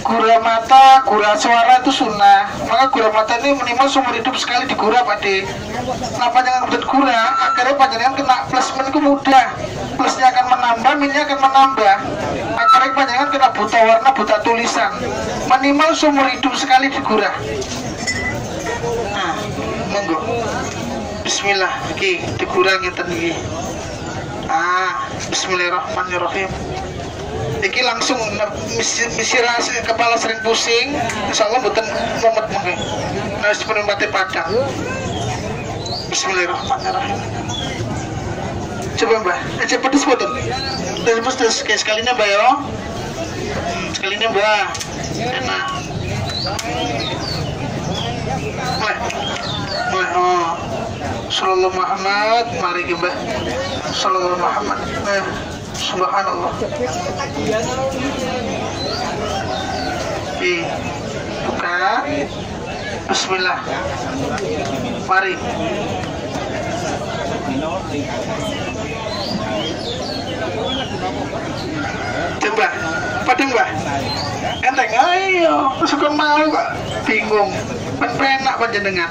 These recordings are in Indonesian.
Gurah mata, gurah suara itu sunnah. Maka gurah mata ini minimal seumur hidup sekali digurah, Pak De. Nah, panjangan buat gurah, akhirnya panjangan kena plus min itu mudah. Plusnya akan menambah, minnya akan menambah. Akhirnya panjangan kena buta warna, buta tulisan. Minimal seumur hidup sekali digurah. Nah, monggo. Bismillah, oke, digurah ngeten iki. Bismillahirrahmanirrahim. Iki langsung misira kepala sering pusing, insyaallah mboten mumet mengke. Nah, sepenuh mati padang. Bismillahirrahmanirrahim. Coba Mbah, aja pedes mboten. Terus kayak sekalinya Mbah yo. Sekalinya Mbah. Enak. Mulai. Sallallahu Muhammad, mari Mbah. Sallallahu Muhammad. Subhanallah. Buka. Bismillah. Mari. Coba, padeng Mbah. Enteng ayo, suka mau kok bingung. Penak panjenengan.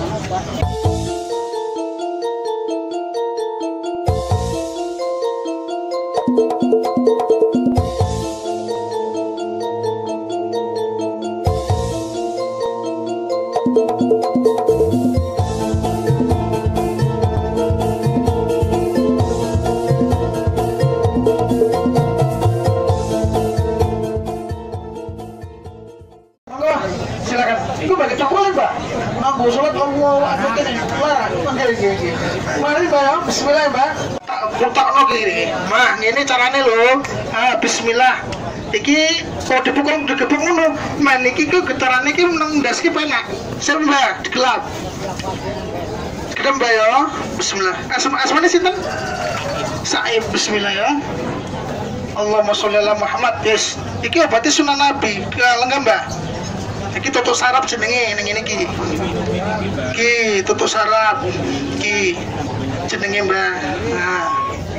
Silakan. Itu bagi coklat, Mbak. Aku sholat Allah. Mari Mbak, bismillah Mbak. Tak lagi ini. Mah, ini caranya loh. Bismillah. Iki kalau dipukul digebuk ngono, man iki ku getarane iki nang ndas ki penak. Sip Mbak, digelap. Kedem Mbak ya. Bismillah. Asmane sinten? Saib, bismillah ya. Allahumma sholli ala Muhammad. Yes. Iki obatnya sunan Nabi. Lenggah Mbak. Iki tutuk sarap jenenge ning ngene iki. Iki tutuk sarap. Iki jenenge Mbak. Nah.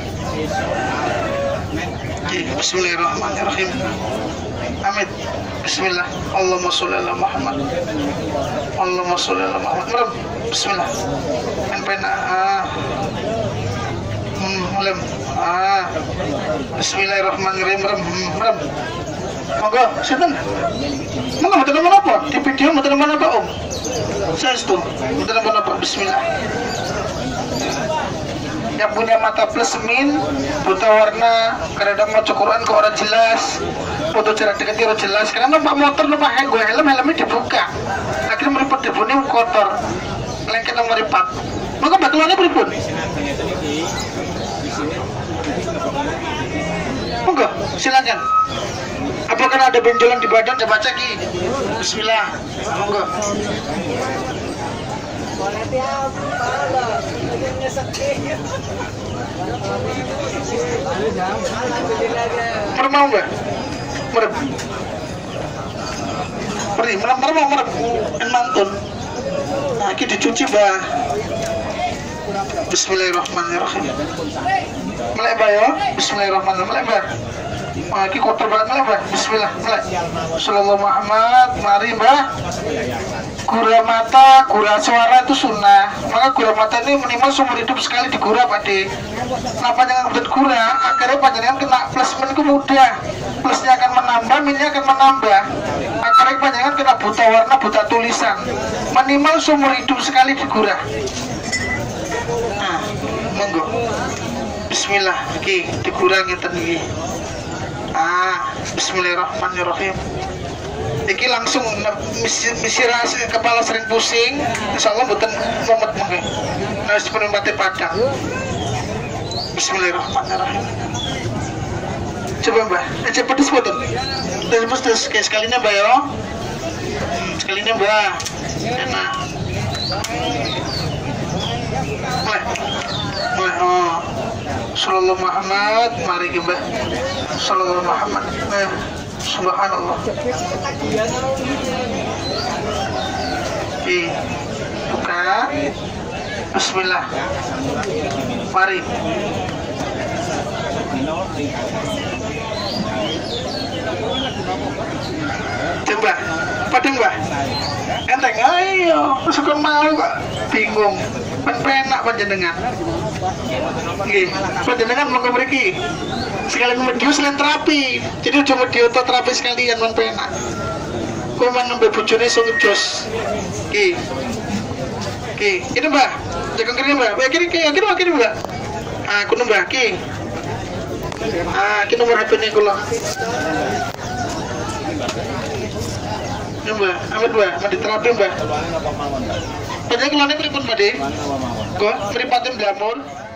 Bismillahirrahmanirrahim. Amin. Bismillah. Allahumma sholli ala Muhammad. Allahumma sholli ala Muhammad. Merem. Bismillah. Kan pena. Mulem. Bismillahirrahmanirrahim. Merem. Monggo, sinten? Monggo mboten napa? Di video mboten napa, Om. Saestu. Mboten napa. Bismillah. Yang punya mata plus min, buta warna, kadang mau Quran kok orang jelas, foto jarak dekat orang jelas. Karena numpak motor numpak helmnya dibuka, akhirnya meriput dibuni kotor, lengket nomor 4. Maka batuannya beripun. Monggo, silakan. Apakah ada benjolan di badan? Coba cek ki. Bismillah. Monggo. Merem mau Mbak? Merem. Merem. Mantun. Nah, ini dicuci Mbak. Bismillahirrahmanirrahim. Melek Mbak ya? Bismillahirrahmanirrahim. Melek Mbak. Wah, ini kotor banget Mbak. Bismillah. Melek. Sallallahu Muhammad. Mari Mbak. Gurah mata, gurah suara itu sunnah. Maka gurah mata ini minimal seumur hidup sekali digurah, Pak De. Nah, panjangan buat gurah, akhirnya panjangan kena plus min itu mudah. Plusnya akan menambah, minnya akan menambah. Akhirnya panjangan kena buta warna, buta tulisan. Minimal seumur hidup sekali digurah. Nah, monggo. Bismillah, oke, digurah ngeten iki. Bismillahirrahmanirrahim. Iki langsung misira kepala sering pusing, insyaallah mboten mumet mengke. Nah, sepenuh mati padang. Bismillahirrahmanirrahim. Coba Mbah, aja pedes mboten. Terus kayak sekalinya Mbah ya. Sekalinya Mbah. Enak. Mulai. Sallallahu Muhammad, mari Mbah. Sallallahu Muhammad. Subhanallah. Buka. Bismillah. Mari. Coba, pada mbak, enteng, ayo, suka mau kok, bingung, penak panjenengan. Oke, panjenengan mau kemriki, sekalian medio selain terapi, jadi cuma medio atau terapi sekalian penak. Kau mau ngambil bujurnya sungguh-jos. Oke, ini mbak, jaga kiri mbak, kiri mbak. Aku nambah ki. Ki nomor HP nya kula. Mbak, amit mbak, mau diterapi mbak. Padahal kalau ini pripun mbak deh? Kok meripatin glamor?